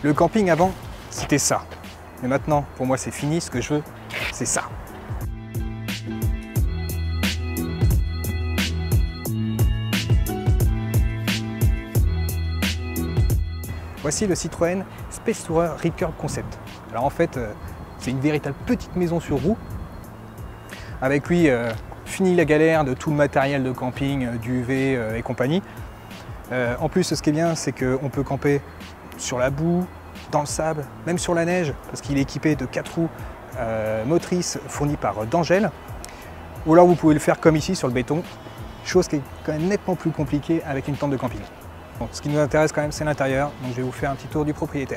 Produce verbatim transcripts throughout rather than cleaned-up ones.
Le camping avant, c'était ça. Mais maintenant, pour moi, c'est fini. Ce que je veux, c'est ça. Voici le Citroën Space Tourer Rip Curl Concept. Alors en fait, euh, c'est une véritable petite maison sur roue. Avec lui, euh, fini la galère de tout le matériel de camping, euh, du U V euh, et compagnie. Euh, en plus, ce qui est bien, c'est qu'on peut camper sur la boue, dans le sable, même sur la neige, parce qu'il est équipé de quatre roues euh, motrices fournies par D'Angèle. Ou alors vous pouvez le faire comme ici sur le béton, chose qui est quand même nettement plus compliquée avec une tente de camping. Bon, ce qui nous intéresse quand même, c'est l'intérieur, donc je vais vous faire un petit tour du propriétaire.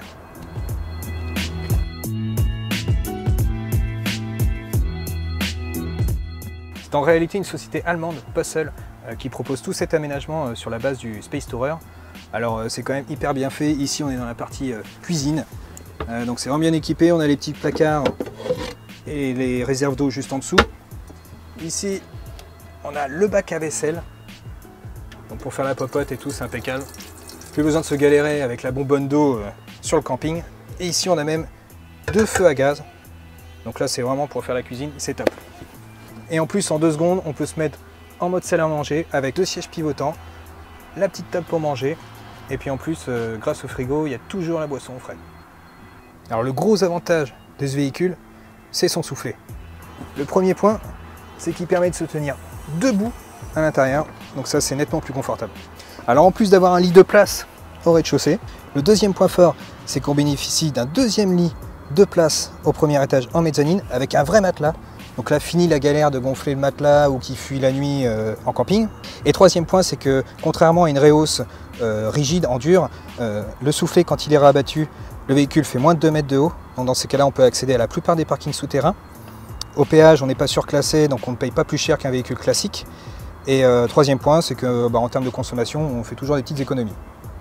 C'est en réalité une société allemande, Pössl, euh, qui propose tout cet aménagement euh, sur la base du Space Tourer. Alors euh, c'est quand même hyper bien fait. Ici on est dans la partie euh, cuisine, euh, donc c'est vraiment bien équipé. On a les petits placards et les réserves d'eau juste en dessous. Ici on a le bac à vaisselle. Donc pour faire la popote et tout, c'est impeccable. Plus besoin de se galérer avec la bonbonne d'eau euh, sur le camping. Et ici on a même deux feux à gaz. Donc là c'est vraiment pour faire la cuisine, c'est top. Et en plus en deux secondes, on peut se mettre en mode salle à manger avec deux sièges pivotants, la petite table pour manger. Et puis en plus, euh, grâce au frigo, il y a toujours la boisson au frais. Alors le gros avantage de ce véhicule, c'est son soufflet. Le premier point, c'est qu'il permet de se tenir debout à l'intérieur. Donc ça, c'est nettement plus confortable. Alors en plus d'avoir un lit de place au rez-de-chaussée, le deuxième point fort, c'est qu'on bénéficie d'un deuxième lit de place au premier étage en mezzanine avec un vrai matelas. Donc là, fini la galère de gonfler le matelas ou qui fuit la nuit euh, en camping. Et troisième point, c'est que contrairement à une rehausse euh, rigide, en dur, euh, le soufflet, quand il est rabattu, le véhicule fait moins de deux mètres de haut. Donc dans ces cas-là, on peut accéder à la plupart des parkings souterrains. Au péage, on n'est pas surclassé, donc on ne paye pas plus cher qu'un véhicule classique. Et euh, troisième point, c'est que bah, en termes de consommation, on fait toujours des petites économies.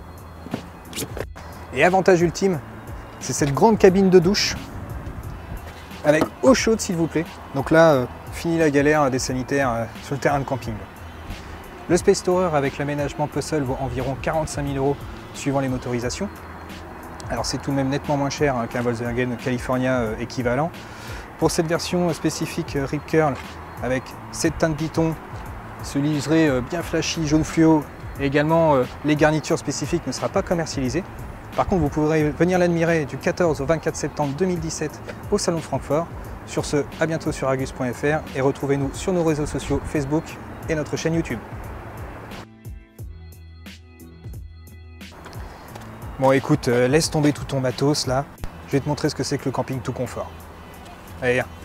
Et avantage ultime, c'est cette grande cabine de douche avec eau chaude s'il vous plaît. Donc là, euh, fini la galère des sanitaires euh, sur le terrain de camping. Le Space Tourer avec l'aménagement Pössl vaut environ quarante-cinq mille euros suivant les motorisations. Alors c'est tout de même nettement moins cher hein, qu'un Volkswagen California euh, équivalent. Pour cette version spécifique euh, Rip Curl avec cette teinte Python, ce liseré euh, bien flashy jaune fluo et également euh, les garnitures spécifiques ne sera pas commercialisé. Par contre, vous pourrez venir l'admirer du quatorze au vingt-quatre septembre deux mille dix-sept au Salon de Francfort. Sur ce, à bientôt sur argus point F R et retrouvez-nous sur nos réseaux sociaux Facebook et notre chaîne YouTube. Bon écoute, euh, laisse tomber tout ton matos là. Je vais te montrer ce que c'est que le camping tout confort. Allez, viens.